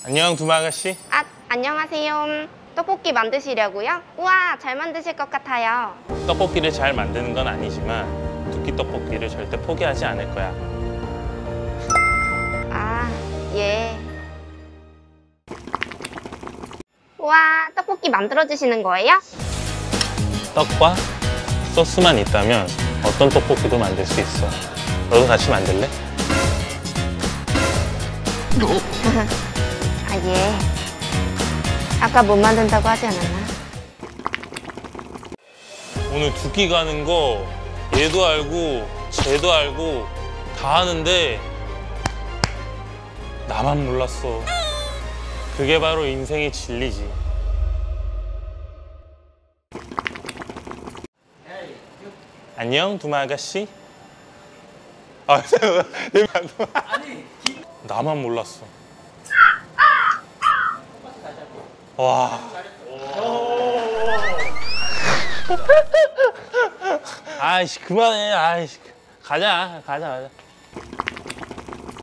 안녕, 두마 아가씨. 아, 안녕하세요. 떡볶이 만드시려고요? 우와, 잘 만드실 것 같아요. 떡볶이를 잘 만드는 건 아니지만 두끼 떡볶이를 절대 포기하지 않을 거야. 아, 예. 우와, 떡볶이 만들어주시는 거예요? 떡과 소스만 있다면 어떤 떡볶이도 만들 수 있어. 너도 같이 만들래? 아, 예. 아까 못 만든다고 하지 않았나? 오늘 두 끼 가는 거 얘도 알고 쟤도 알고 다 하는데 나만 몰랐어. 그게 바로 인생의 진리지. 안녕, 두마 아가씨. 아, 나만 몰랐어. 와. 아이씨, 그만해. 아이씨. 가자.